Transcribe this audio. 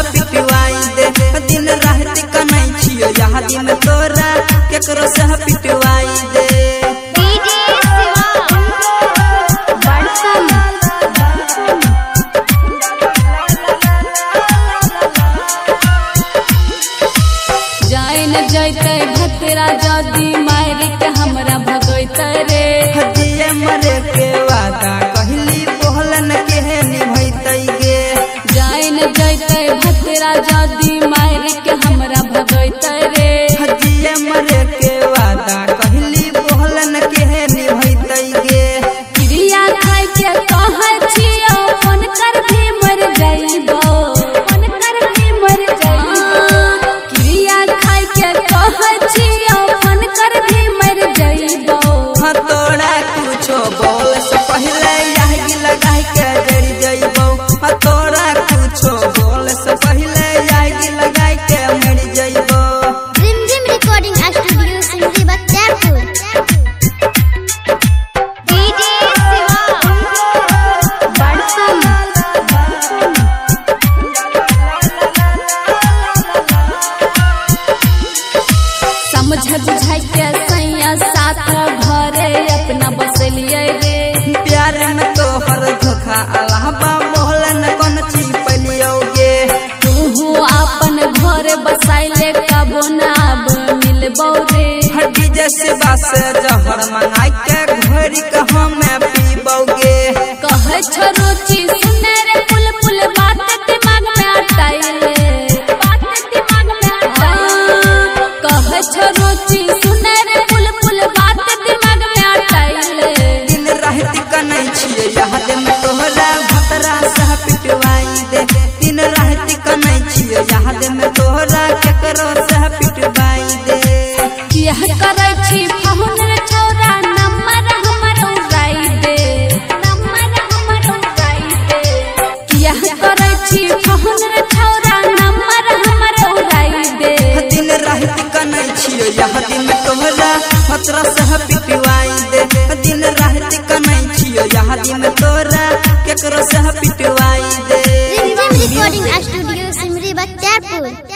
पिटवाई दे दिन रात कनै छियो याद में तोरा केकरो से पिटवाई दे। जाए न जैते भतरा जदी मार के हमरा भगैते रे हदिए मरे के वादा कहली बोलन के निभैते गे। जाए न जैते भतरा जदी मार के हमरा भगैते रे हदिए मरे के वादा कहली बोलन के निभैते गे। क्रिया खाई के कहै छियो फोन कर भी मर जाइबो फोन कर भी मर जाइबो क्रिया खाई के कहै छियो फोन कर भी मर जाइबो। हाँ तोरा कुछो बोल से पहले यही लगा के डर जाइबो। हाँ तोरा कुछो बोल से पहले यही लगा के मर जाइबो। Rimjhim recording studio Simri Bakhtiyarpur. DJ समझ बुझाई के सैया साथ घरे अपना बसलिए रे प्यार में तोहर धोखा अलावा मोहलन कौन ची पलियोगे। तू अपन घर बसाइले कबो नाब मिलबो रे हड्डी जैसे बास जहर मंगाई के घोरी के हमें पीबोगे। कहे छोरोची सुने रे पुल पुल बात दिमाग में अटाइले बात दिमाग में अटाइले कहे छोरोची सुने रे पुल पुल बात दिमाग में अटाइले। दिन रात कनै छियै याद में तोहरा भतरा से पिटवाई दे दिन रात कनै छियै याद में तोहरा केकरो से पिटवाई दे। यह करै छी फोन रे छौरा नंबर हमर उड़ाई दे नंबर हमर उड़ाई दे यह करै छी फोन रे छौरा नंबर हमर उड़ाई दे। दिन रात कनै छियै याद में तोहरा भतरा से पिटवाई दे दिन रात कनै छियै याद में तोरा केकरो से पिटवाई दे। Rimjhim recording studio Simri Bakhtiyarpur.